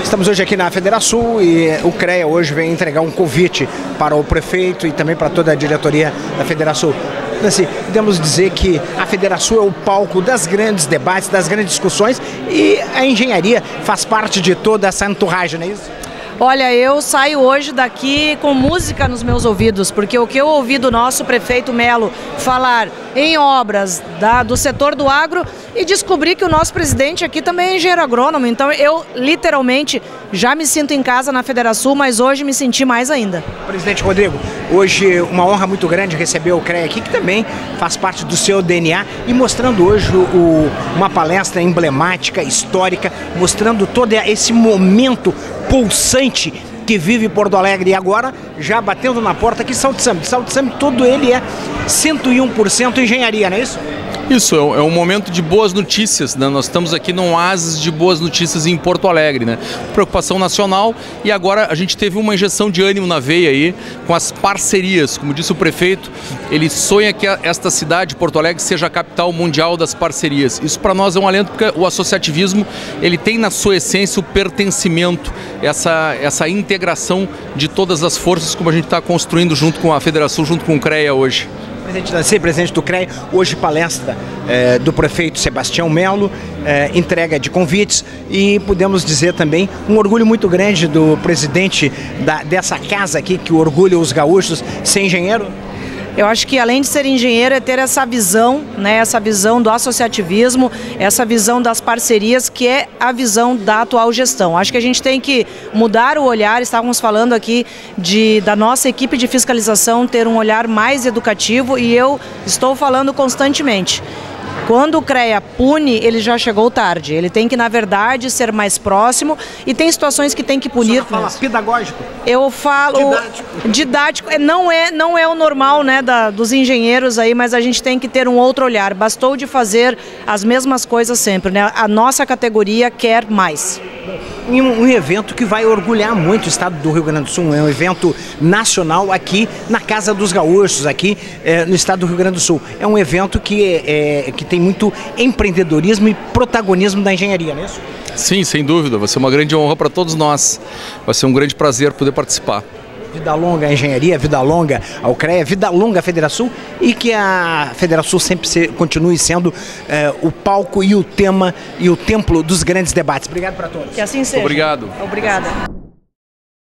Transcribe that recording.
Estamos hoje aqui na Federação e o CREA hoje vem entregar um convite para o prefeito e também para toda a diretoria da Federação. Assim, podemos dizer que a Federação é o palco das grandes debates, das grandes discussões, e a engenharia faz parte de toda essa entourage, não é isso? Olha, eu saio hoje daqui com música nos meus ouvidos, porque o que eu ouvi do nosso prefeito Melo falar em obras do setor do agro, e descobri que o nosso presidente aqui também é engenheiro agrônomo, então eu literalmente já me sinto em casa na Federação, mas hoje me senti mais ainda. Presidente Rodrigo, hoje uma honra muito grande receber o CREA aqui, que também faz parte do seu DNA, e mostrando hoje uma palestra emblemática, histórica, mostrando todo esse momento pulsante que vive Porto Alegre, e agora já batendo na porta aqui Salto Summit, todo ele é 101% engenharia, não é isso? Isso, é um momento de boas notícias, né? Nós estamos aqui num oásis de boas notícias em Porto Alegre, né? Preocupação nacional, e agora a gente teve uma injeção de ânimo na veia aí com as parcerias. Como disse o prefeito, ele sonha que esta cidade, Porto Alegre, seja a capital mundial das parcerias. Isso para nós é um alento, porque o associativismo ele tem na sua essência o pertencimento, essa integração de todas as forças, como a gente está construindo junto com a Federação, junto com o CREA hoje. Presidente Nancy, presidente do CREA, hoje palestra do prefeito Sebastião Melo, entrega de convites, e podemos dizer também um orgulho muito grande do presidente dessa casa aqui, que orgulha os gaúchos, ser engenheiro. Eu acho que além de ser engenheiro é ter essa visão, né, essa visão do associativismo, essa visão das parcerias, que é a visão da atual gestão. Acho que a gente tem que mudar o olhar. Estávamos falando aqui da nossa equipe de fiscalização ter um olhar mais educativo, e eu estou falando constantemente. Quando o CREA pune, ele já chegou tarde. Ele tem que, na verdade, ser mais próximo, e tem situações que tem que punir. Você fala pedagógico? Eu falo didático. Não é o normal, né, dos engenheiros aí, mas a gente tem que ter um outro olhar. Bastou de fazer as mesmas coisas sempre, né? A nossa categoria quer mais. Um evento que vai orgulhar muito o estado do Rio Grande do Sul, é um evento nacional aqui na Casa dos Gaúchos, aqui no estado do Rio Grande do Sul. É um evento que tem muito empreendedorismo e protagonismo da engenharia, não é isso? Sim, sem dúvida, vai ser uma grande honra para todos nós, vai ser um grande prazer poder participar. Vida longa à engenharia, vida longa ao CREA, vida longa à Federação, e que a Federação sempre continue sendo o palco e o tema e o templo dos grandes debates. Obrigado para todos. Que assim seja. Obrigado. Obrigada.